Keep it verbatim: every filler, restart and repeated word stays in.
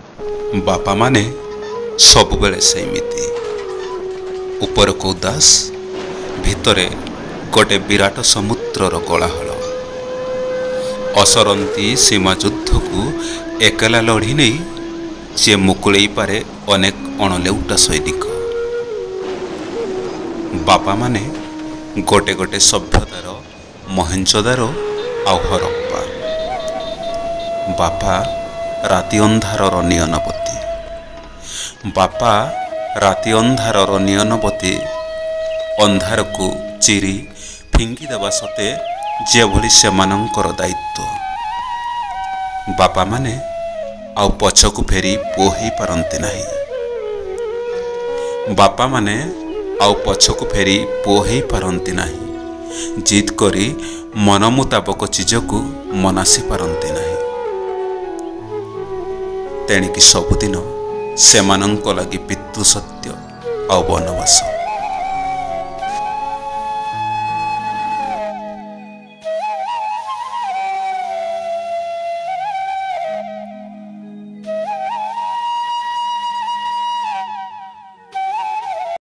बापा माने सबुबेले सेमिति उपरको उदास भितरे गोटे विराट समुद्रर कोलाहल। असरंती सीमा युद्ध को एकला लढ़ी नहीं जे मुकुलई पारे अनेक अणलेउटा सैनिक। बापा माने गोटे गोटे सभ्यतार मोहेंजोदारो आउ हरप्पा। बापा राति अंधारर नियनपति। बापा राति अंधारर नियनपति अंधार को चिरी फिंगी देवा सते जेभली सेमानंकर दायित्व। बापा माने आउ पछकु फेरी पोही पारंती नाही। बापा माने आउ पछकु फेरी पोही पारंती नाही। जिद करी मन मुताबक चीजकु मनासी पारंती नाही। तेणिकी सबुदिन सेमानंक लागि पितृ सत्य आउ वनवास।